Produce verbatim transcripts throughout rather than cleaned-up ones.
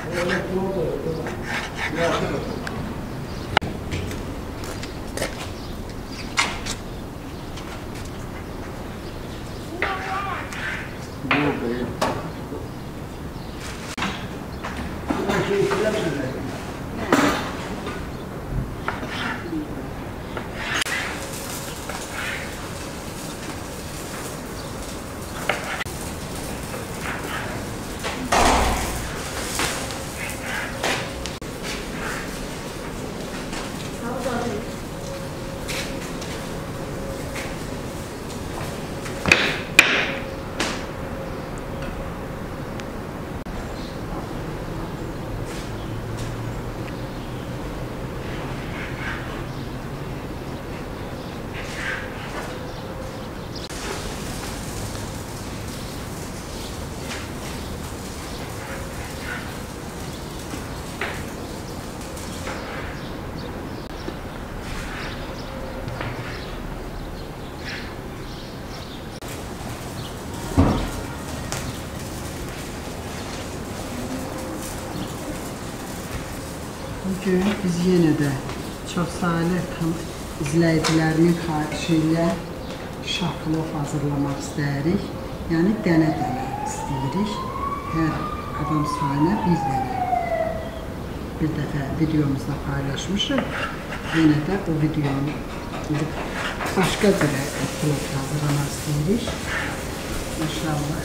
Bugün biz yenə də çox saylı izləyicilərimin xahişi ilə şaplov hazırlamaq istəyirik. Yəni dənə-dənə istəyirik. Hər adam sayına bir dənə. Bir dəfə videomuzda paylaşmışıq. Yenə də o videonu başqa bir plov hazırlamaq istəyirik. İnşallah.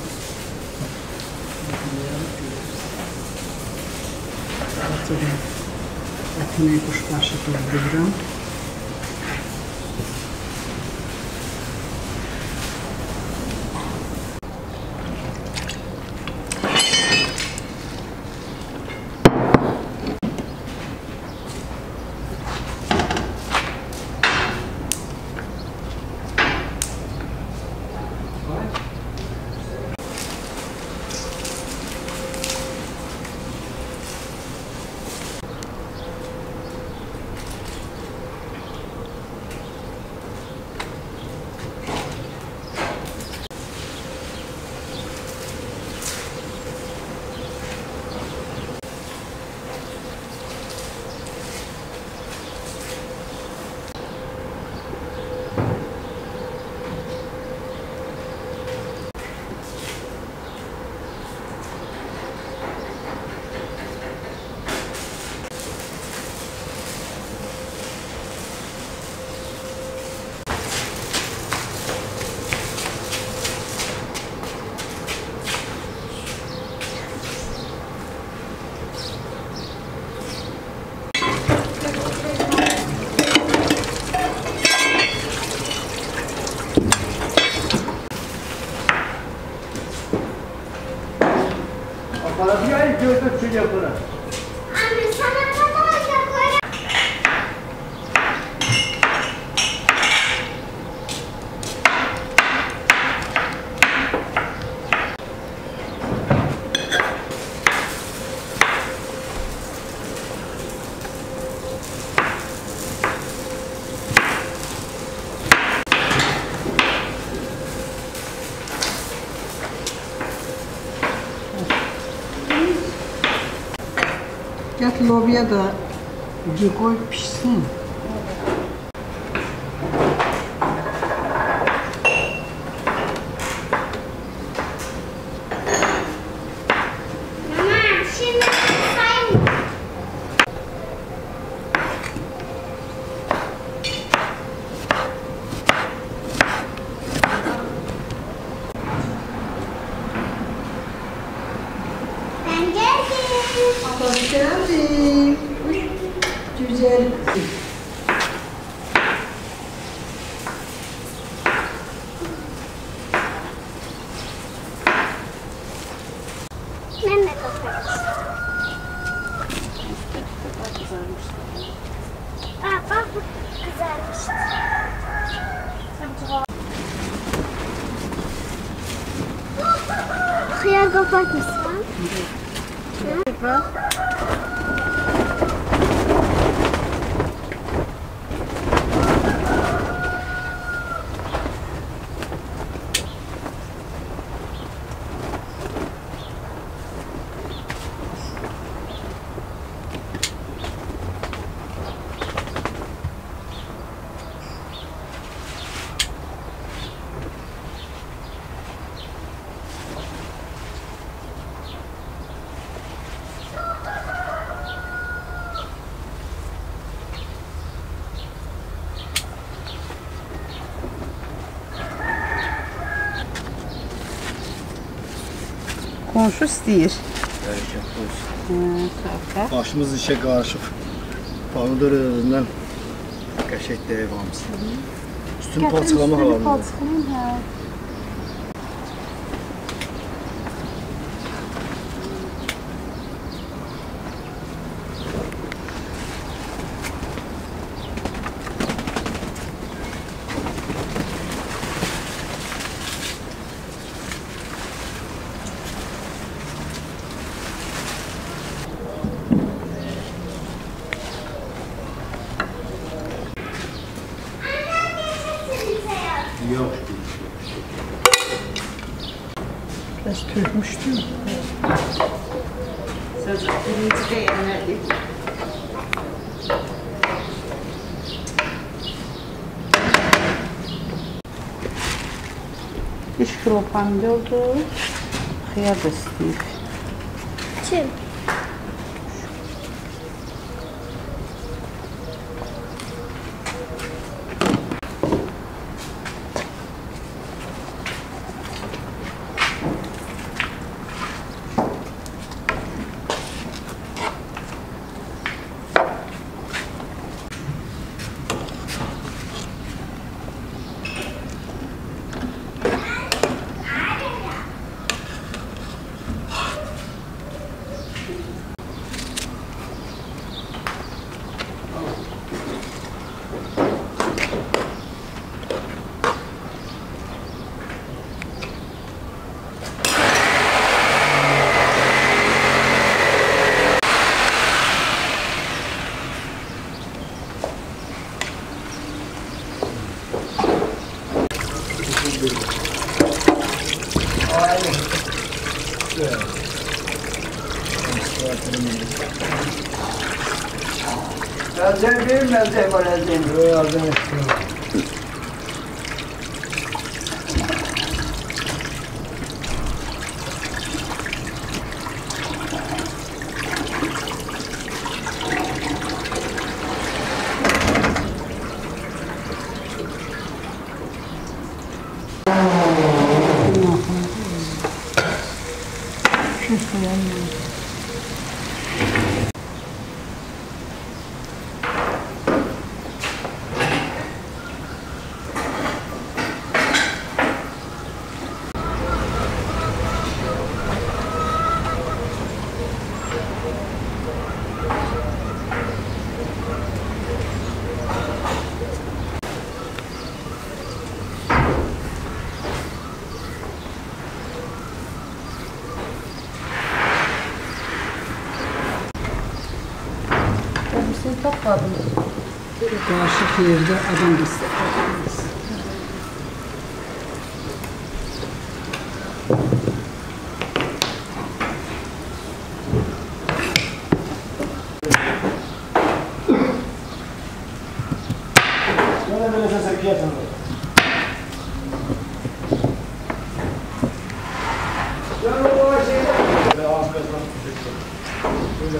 Artıq ətini kuşbaşı doldururam. Para bir ay gördük şey yapına. Anne sana kadar yaparım. Gət lobiya da qoy pişsin. Mama şimdi sayın. Ben geldim. Hoş geldin. Güzel. Ben de kaparız. Aa, bak bu kızarmıştı. Hıyar kapatmışsın. Bak. Qonşu istəyir. Hərəkətli olsun. Hə, sağ. Başımız işə qarışıb. Pomidor özündən qəşəng deyib hamısı. Üstünü palçıqlamaq alalım. Palçıqlayın, hə. Yox. Biraz tökmüşdüm. Sözü birinci bəyənmədik. beş kilo pomidordur. Xiyar da istəyir. Kim? Elden verir mi elden var elden? Yok yardım ettim. Şu soğan mı? Hepsini topladım. Karışık yerde adam istedim. Bana böyle sesler kıyasın. Ben o şeyden... Ve ağız kazanıp düşecekler. Böyle.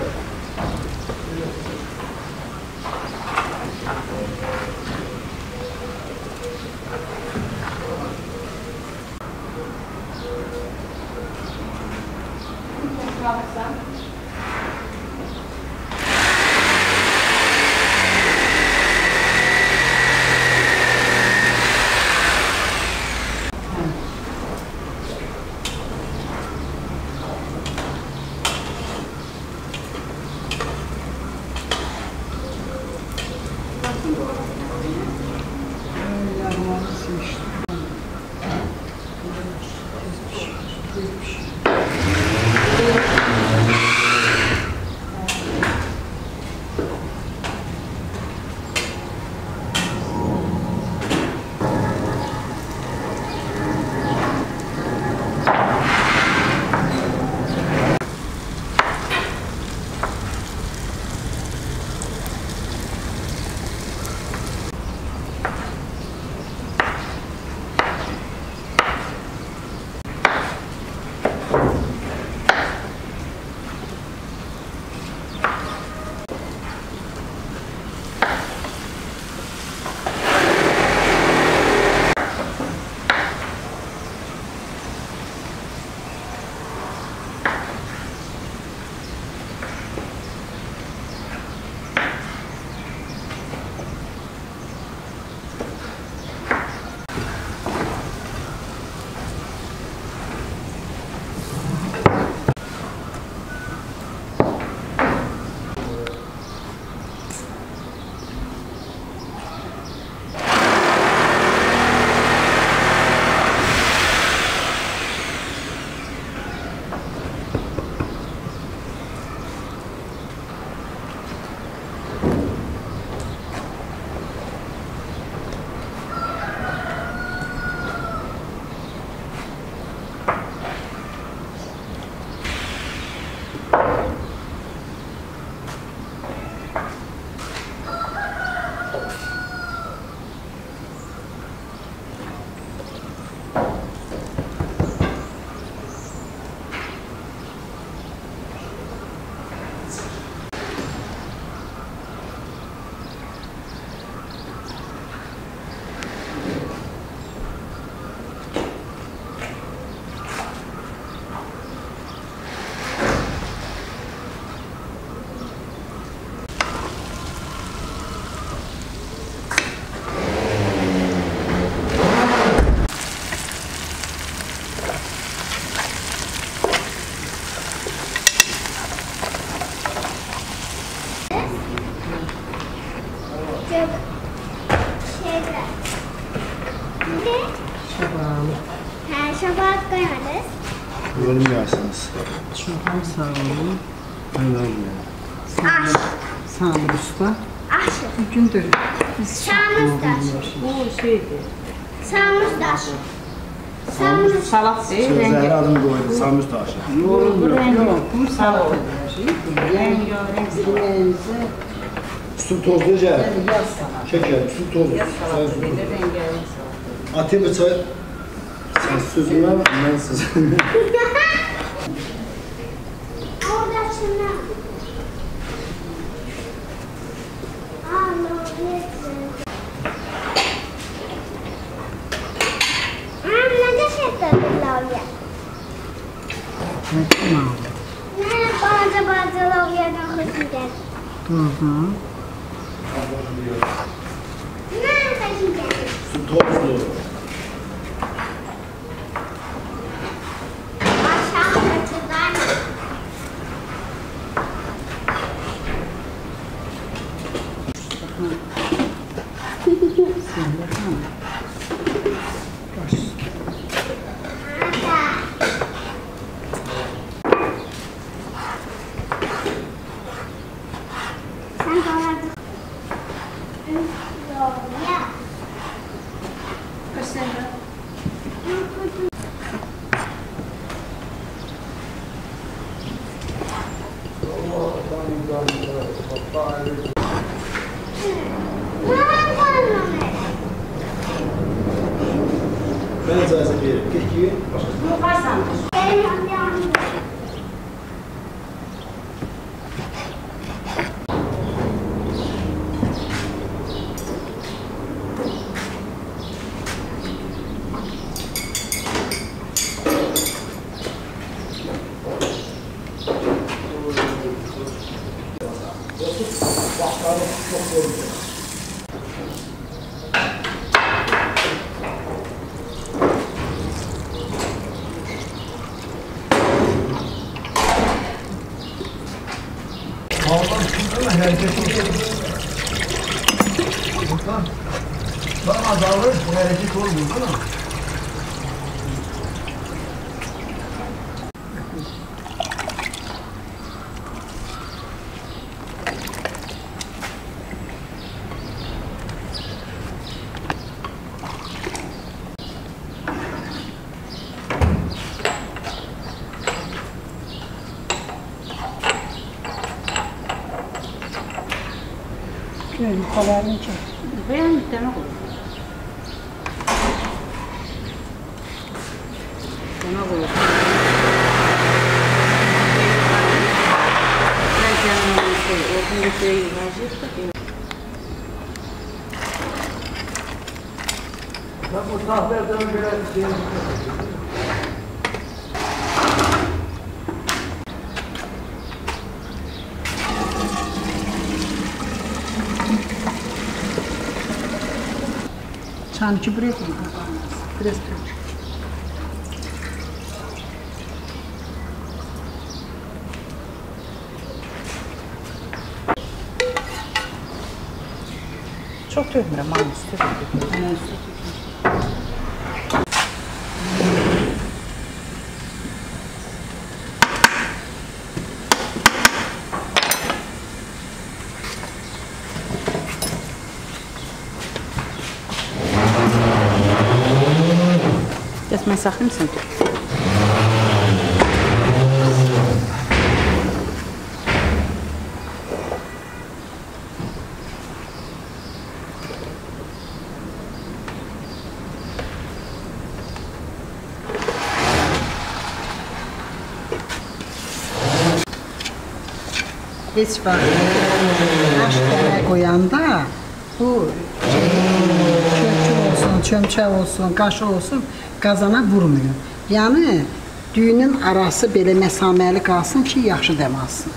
Yarmanı seçtim. Thank you. bölünmüyorsunuz. Çok sağ olun. Ben bölünmüyorum. Aş. Sağ olun usta. Aşı. Bir gündür biz Şamız daş. Bu şeydi. Samız daş. Samız. Salat değil, Sözleri rengi. adım koydu. Samüz taşı. Bu rengi. Yok, bu salat Rengi ederim. o, rengi. Yemeğinize Su tozlu cevap. yaz salat. Şeker, su tozlu. Yaz Sen salatı su değil, tozlu. rengarenk salat. Atayım bir çay. Sen sözüme, ben sözüme. Orada şuna. Aa, ne ne şeftali lavya. Metin aldı. Ne bazı bazı lavyadan hoşum geldi. Hı hı. Ne hoşum geldi. Su tozlu. Aşağı kaçırdan. Sen de tamam. Baş. Sen dolardın. Lavya. Kaç sene? Ben icazə verim. Peki, başka. Bu kaç sene? Allah'ım şurada mı hareket olsun? Bakan. Bak azalır, hareket olmuyor değil mi? Şöyle yukarılarını çek. Ben bir tane koydum. Buna koydum. Ben kendime şey, ortaya bir şey verecektim. Ben bu tahtadan böyle şey Çançı buraya koy. Biraz koy. Çok dövmürüm ama istedim. Mən saxlayım sən. Heç vaxt aş dənə qoyanda bu kökü olsun, çömçək olsun, qaşı olsun qazana vurmuyor. Yəni düyünün arası belə məsaməli qalsın ki, yaxşı dəm alsın.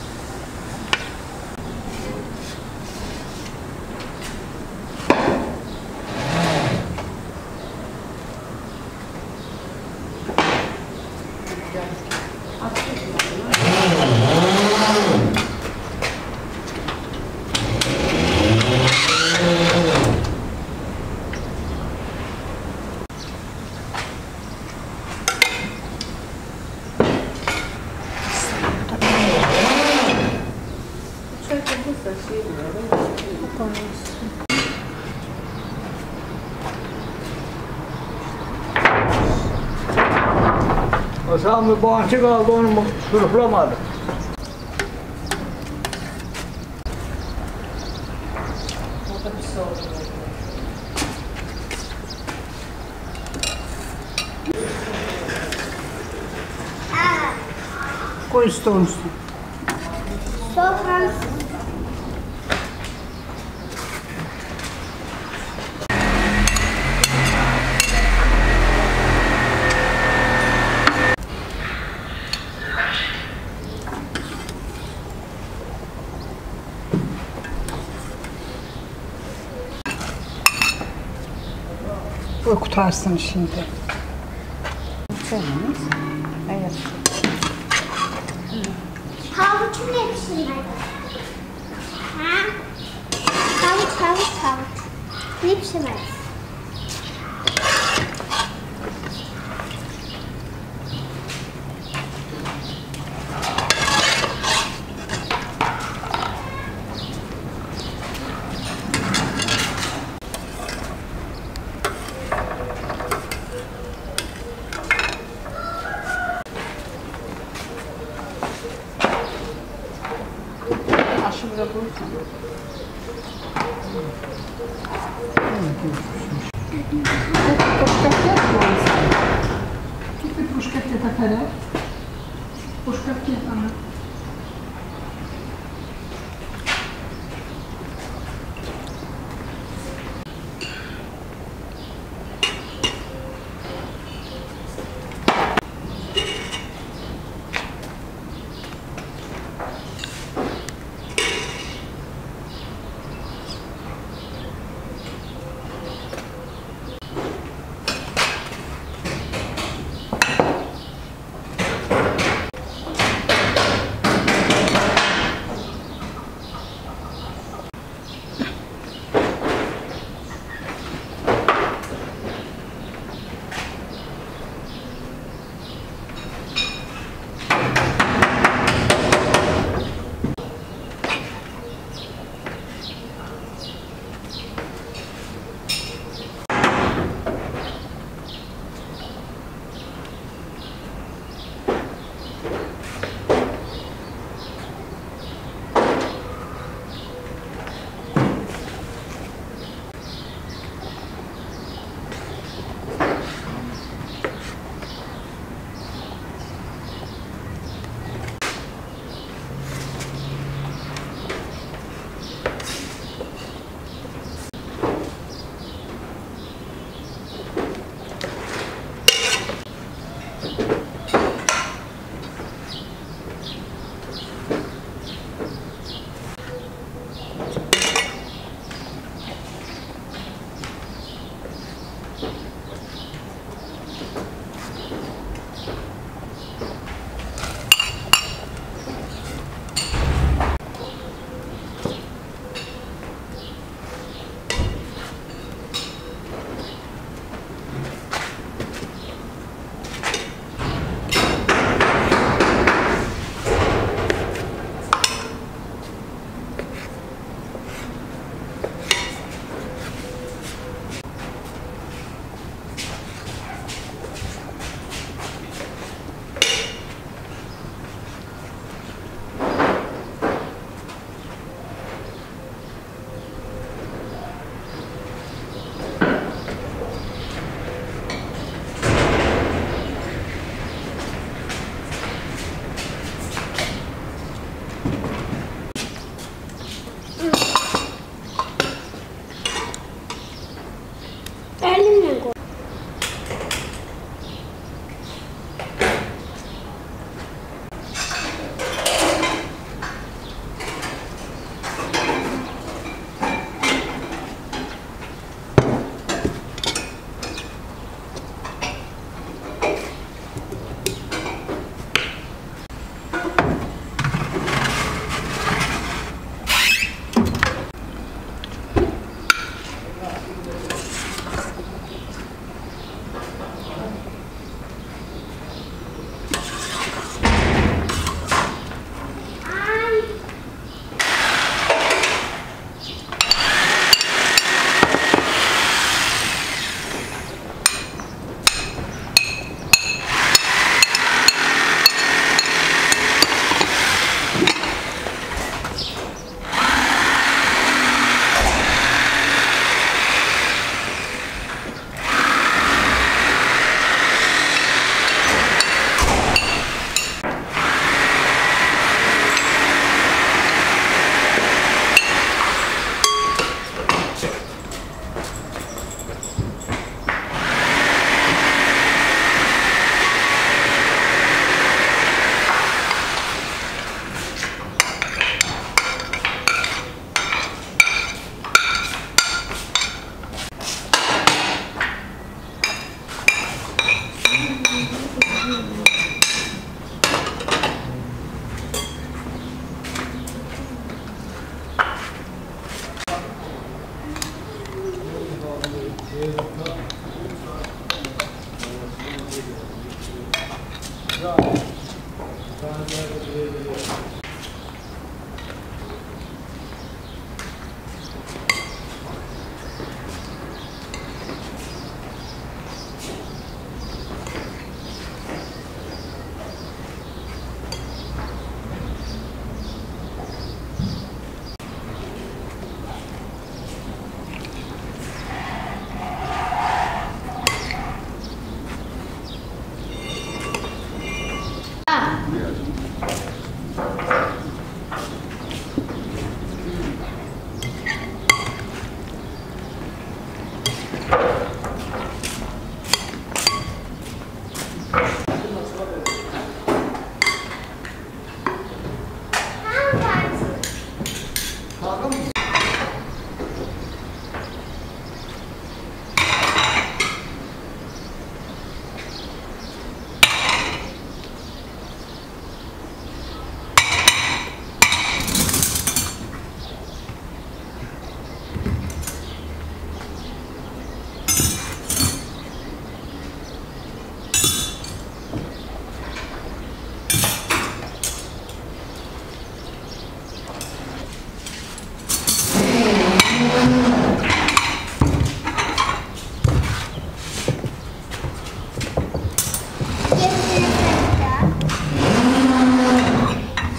O zaman bir bağıntı kaldı, onu sürüflamadı. Koy stolun üstüne. Sofrası. Koy kutarsın şimdi. Evet. Havuç ne pişirmedi? Ha? Havuç, havuç, havuç. Ne pişirmedi? Aşırı bu. Тільки трошки наперед. Пушкарки, ага.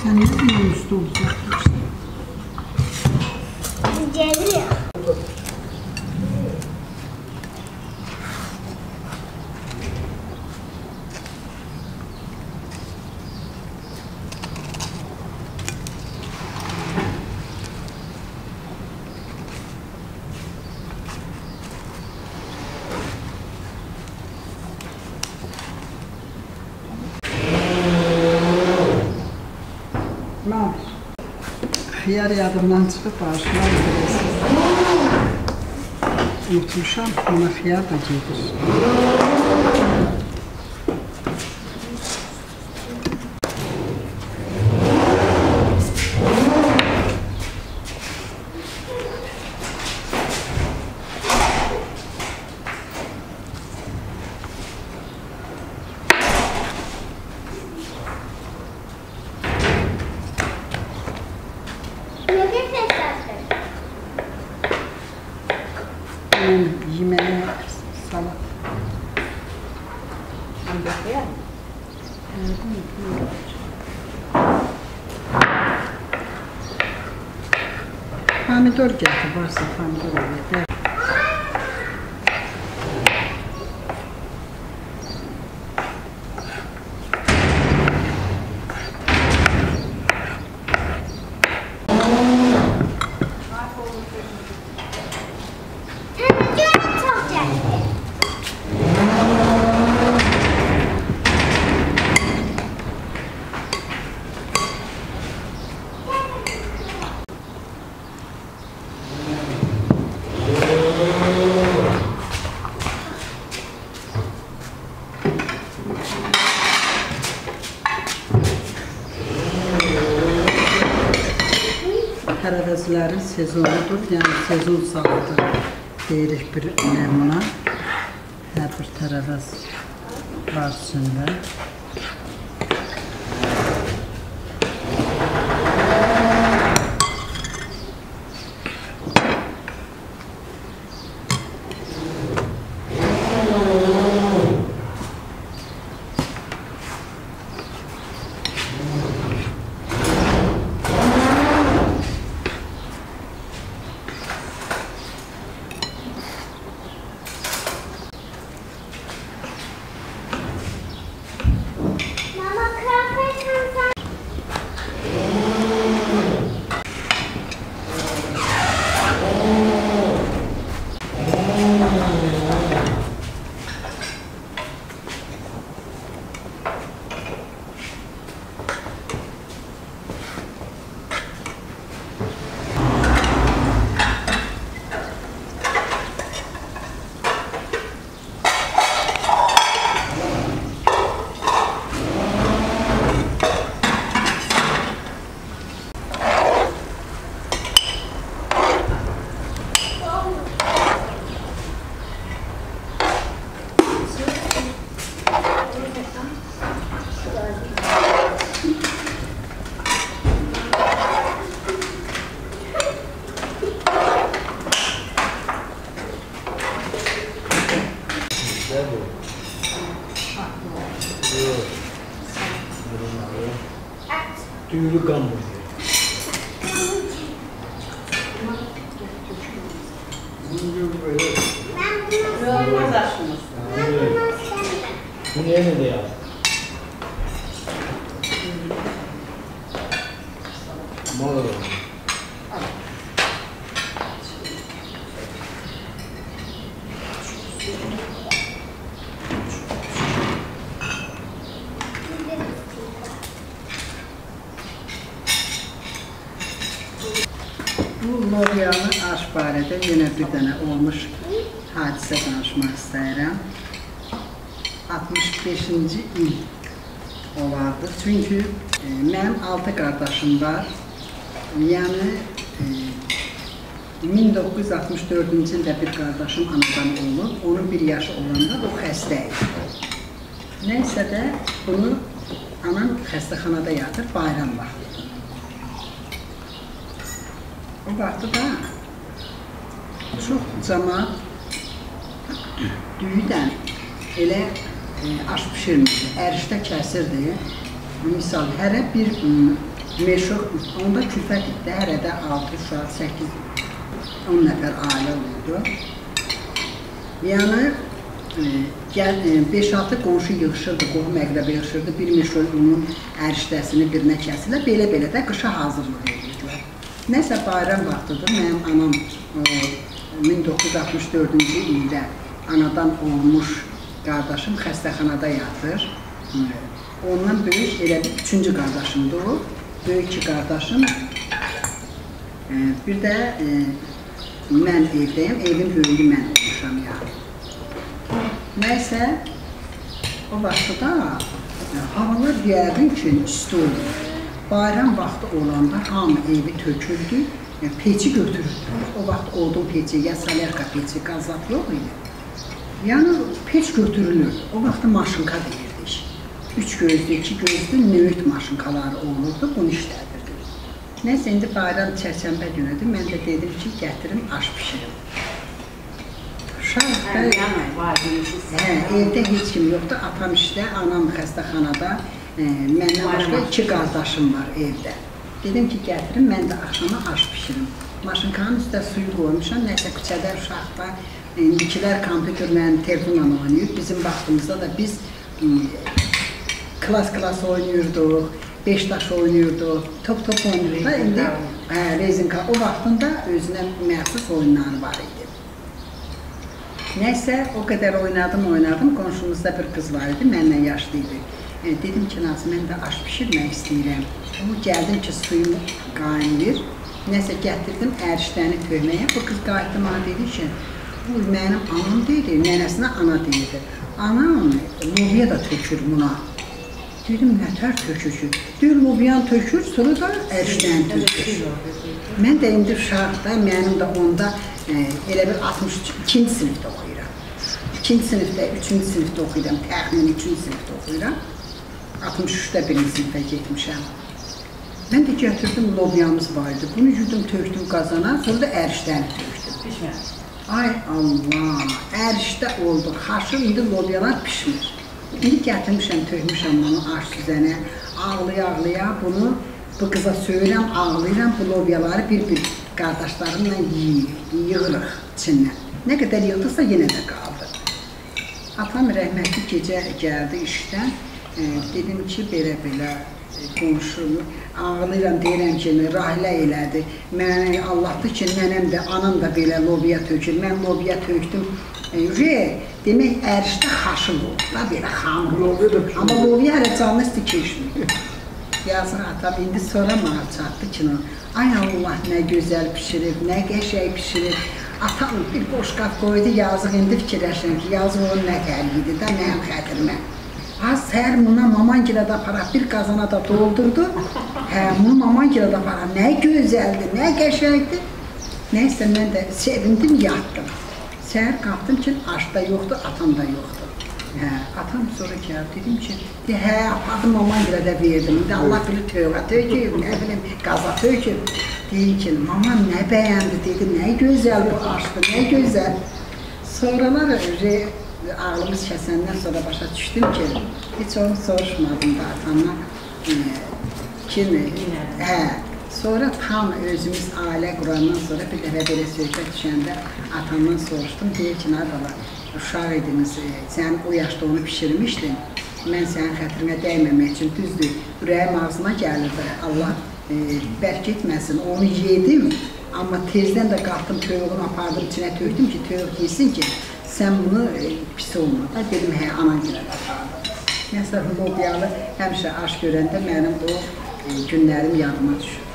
Sən nə zaman üstü uzatmışsın? Geliyor. Mən xiyar yadımdan çıxıb başına ödürəsiz. Unutmuşam, ona xiyar da gedir. Ne seslersin? Mən yeməyə salat. Pomidor gətir, varsa pomidor olur. Televizyon çok geldi. Tərəvəzlərin sezonudur, yəni sezon saladı deyirik bir buna. Hər bir tərəvəz var içində. Mama kıyafet sen. Düğülü kan mı? Olmaz aşkımız. Bunu yine de yap. Mal Bu L'Oreal'ın aş barədə yenə bir dənə olmuş hadisə danışmaq istəyirəm. altmış beşinci il olardı. Çünki e, mənim altı qardaşım var. Yəni e, min doqquz yüz altmış dördüncü ildə bir qardaşım anadan olub. Onun bir yaşı olanda o xəstə idi. Nəysə də bunu anam xəstəxanada yatır bayram vaxtı. O vaxtı da çox cəmaat düyüdən elə e, aş pişirmirdi, ərişdə kəsirdi. Misal, hərə bir meşhur, onda külfət etdi, hərədə altı uşaq, səkkiz, on nəfər ailə oldu. Yəni, beş altı qonşu yığışırdı, qohum əqrəbə yığışırdı, bir meşhur unun ərişdəsini birinə kəsirlər, belə-belə də qışa hazırlıq edirdilər. Nəsə bayram vaxtıdır, mənim anam min doqquz yüz altmış dördüncü ildə anadan olmuş qardaşım xəstəxanada yatır. Ondan böyük elə bir üçüncü qardaşımdır o. Böyük iki qardaşım. Bir də mən evdəyim, evin böyüyü mən olmuşam yəni. Nəysə, o vaxtda havalar yəqin ki, üstü olur. Bayram vaxtı olanda hamı evi töküldü, peçi götürürdü. O vaxt odun peçi, ya salerka peçi, qazat yox idi. Yəni, peç götürülür. O vaxtda maşınka deyirdik. Üç gözlü, iki gözlü nöyt maşınkaları olurdu, bunu işlədirdik. Nəysə, indi bayram çərşənbə günüdür, mən də dedim ki, gətirin, aş pişirim. Hə, evdə heç kim yoxdur, atam işdə, anam xəstəxanada, məndən başqa iki qardaşım var evdə. Dedim ki, gətirin, mən də axşama aş pişirim. Maşınkanın üstə suyu qoymuşam, nəsə küçədə uşaqda, indikilər kompüterlə, telefonla oynayıb. Bizim vaxtımızda da biz klas-klas oynayırdıq, beş daş oynayırdıq, top-top oynayırdıq. İndi Rezinka o vaxtında özünə məxsus oyunları var idi. Nəysə, o qədər oynadım, oynadım. Qonşumuzda bir qız var idi, mənlə yaşlıydı. Dedim ki, Nazım, mən də aş pişirmək istəyirəm. O, gəldim ki, suyumu qaynayır. Nəsə, gətirdim ərişdəni tövməyə. Bu qız qayıtdı, mənə dedi ki, bu mənim anam deyir, nənəsinə ana deyirdi. Anam, lobiya da tökür buna. Dedim, nətər tökür? Deyir, lobiyan tökür, sonra da ərişdəni tökür. Mən də indi uşaqda, mənim də onda elə bir altmış ikinci sinifdə oxuyuram. İkinci sinifdə, üçüncü sinifdə oxuyuram, təxmin üçüncü sinifdə oxuyuram. altmış üçdə birinci sinifə getmişəm. Mən də götürdüm, lobiyamız vardı. Bunu yudum, töktüm qazana, sonra da ərişdəni töktüm. Ay Allah, ərişdə oldu, xaşır, indi lobiyalar pişmir. İndi gətirmişəm, tökmüşəm bunu aş süzənə, ağlaya-ağlaya bunu bu qıza söyürəm, ağlayıram, bu lobiyaları bir-bir qardaşlarımla yığırıq içindən. Nə qədər yığdısa yenə də qaldı. Atam rəhmətli gecə gəldi işdən, dedim ki, belə-belə qonşumu, ağlayıram, deyirəm ki, rahilə elədi. Mənə Allahdır ki, nənəm də, anam da belə lobiya tökür, mən lobiya töktüm. Demək, ərişdə xaşım oldu da, belə xamur. Amma lobiya hələ canlı isti keçmir. Yazıq atam, indi sonra mənə çatdı ki, ay Allah, nə gözəl pişirib, nə qəşəy pişirib. Atam bir boşqaf qoydu, yazıq indi fikirləşirəm ki, yazıq onun nə tərgiydi də, mənim xətrimə. Az səhər buna mamangilə də aparaq, bir qazana da doldurdu. Hə, bunu mamangilə də aparaq, nə gözəldir, nə qəşəkdir. Nəysə, mən də sevindim, yatdım. Səhər qalxdım ki, aşda yoxdur, atam da yoxdur. Hə, atam sonra gəldi, dedim ki, hə, apardım mamangilə də verdim. İndi Allah bilir tövqə töküb, nə bilim, qaza töküb. Deyim ki, mamam nə bəyəndi, dedi, nə gözəl bu aşdı, nə gözəl. Sonralar ağlımız kəsəndən sonra başa düşdüm ki, heç onu soruşmadım da atamla. Kimi, hə, sonra tam özümüz ailə qurandan sonra bir dəfə belə söhbət düşəndə atamdan soruşdum, deyir ki, Nardala, uşaq idiniz, sən o yaşda onu pişirmişdin, mən sənin xətrimə dəyməmək üçün düzdür, ürəyim ağzıma gəlirdi, Allah bərk etməsin, onu yedim, amma tezdən də qalxdım, tövüğünü apardım, içinə töktüm ki, tövüq yesin ki, sən bunu pis olmadı, dedim, hə, anan gilə də apardım. Məsələn, lobiyalı həmişə aş görəndə mənim o günlərim yadıma düşür.